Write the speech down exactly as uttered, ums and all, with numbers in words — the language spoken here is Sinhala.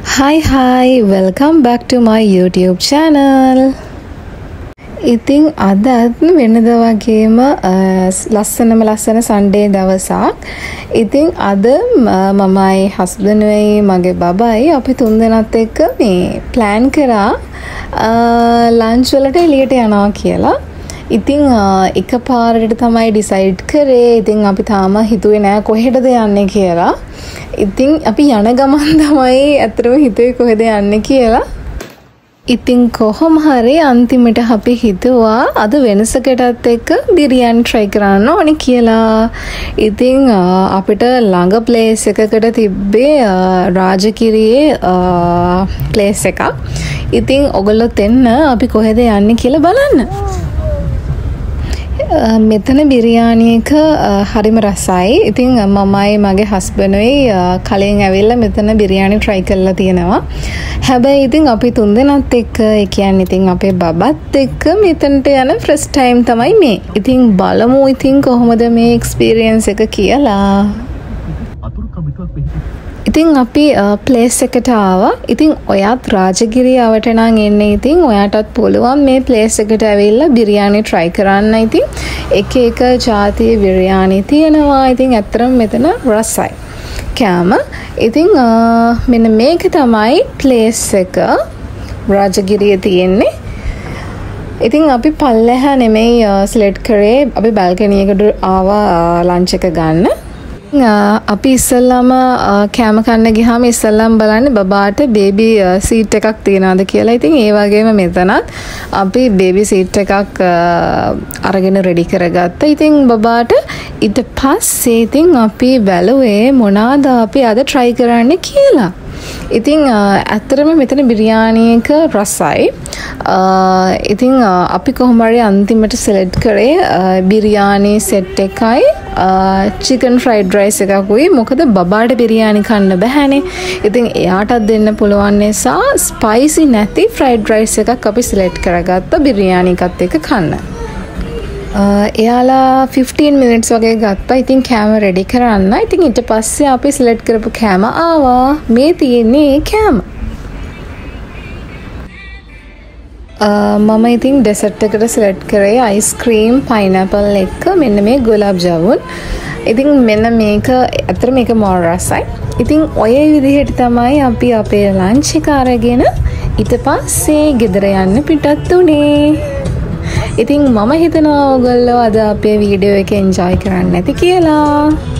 Hi hi, welcome back to my YouTube channel. ඉතින් අදත් වෙනදා වගේම ලස්සනම ලස්සන සන්ඩේ දවසක්. ඉතින් අද මමයි හස්බන්ඩ්යි මගේ බබයි අපි තුන්දෙනාත් එක්ක මේ ප්ලෑන් කරා ලන්ච් වලට එළියට යනවා කියලා. ඉතින් එකපාරට තමයි ඩිසයිඩ් කරේ. ඉතින් අපි තාම හිතුවේ නෑ කොහෙටද යන්නේ කියලා. ඉතින් අපි යන ගමන් තමයි අතරම හිතුවේ කොහෙද යන්නේ කියලා. ඉතින් කොහොම හරි අන්තිමට අපි හිතුවා අද වෙනසකටත් එක්ක බිරියානි try කරන්න ඕනේ කියලා. ඉතින් අපිට ළඟ place එකකට තිබ්බේ රාජගිරියේ place එකක්. ඉතින් ඔයගොල්ලොත් එන්න අපි කොහෙද යන්නේ කියලා බලන්න. මෙතන බිරියානි එක හරිම රසයි. ඉතින් මමයි මගේ හස්බන්ඩ්යි කලින් ඇවිල්ලා මෙතන බිරියානි try කරලා තියෙනවා. හැබැයි ඉතින් අපි තුන්දෙනාත් එක්ක ඒ කියන්නේ ඉතින් අපේ බබත් එක්ක මෙතනට යන first time තමයි මේ. ඉතින් බලමු ඉතින් කොහොමද මේ experience එක කියලා. ඉතින් අපි ප්ලේස් එකට ආවා. ඉතින් ඔයාත් රාජගිරිය ආවට නම් එන්නේ. ඉතින් ඔයාටත් පුළුවන් මේ ප්ලේස් එකට ඇවිල්ලා බිරියානි try කරන්න. ඉතින් එක එක ජාතියේ බිරියානි තියෙනවා. ඉතින් ඇත්තටම මෙතන රසයි. කෑම. ඉතින් මෙන්න මේක තමයි ප්ලේස් එක රාජගිරියේ තියෙන්නේ. ඉතින් අපි පල්ලෙහා නෙමෙයි සිලෙක්ට් කරේ. අපි බල්කනි එකට ආවා ලන්ච් එක ගන්න. අපි ඉස්සල්ලාම කෑම කන්න ගියාම ඉස්සල්ලාම බලන්නේ බබාට බේබි සීට් එකක් තියනවාද කියලා. ඉතින් ඒ වගේම මෙතනත් අපි බේබි සීට් එකක් අරගෙන රෙඩි කරගත්තා. ඉතින් බබාට ඊට පස්සේ ඉතින් අපි බැලුවේ මොනවාද අපි අද try කරන්න කියලා. ඉතින් ඇත්තටම මෙතන බිරියානි එක රසයි. ඉතින් අපි කොහොම හරි අන්තිමට select කරේ බිරියානි set එකයි chicken fried rice එකකුයි. මොකද බබාට බිරියානි කන්න බෑනේ. ඉතින් එයාටත් දෙන්න පුළුවන් නිසා spicy නැති fried rice එකක් අපි select කරගත්තා බිරියානි එකත් එක්ක කන්න. එයාලා fifteen minutes වගේ ගත්තා. ඉතින් කෑම රෙඩි කරන්න. ඉතින් ඊට පස්සේ අපි select කරපු කෑම ආවා. මේ තියෙන්නේ කෑම. මම ඉතින් dessert එකට select කරේ ice cream pineapple එක මෙන්න මේ ගුලාබ් ජාමුන්. ඉතින් මෙන්න මේක අතර මේක මොර රසයි. ඉතින් ඔය විදිහට තමයි අපි අපේ lunch එක අරගෙන ඊට පස්සේ ගෙදර යන්න පිටත් උනේ. ඉතින් මම හිතනවා ඔයගොල්ලෝ අද අපේ වීඩියෝ එක එන්ජොයි කරන්න ඇති කියලා.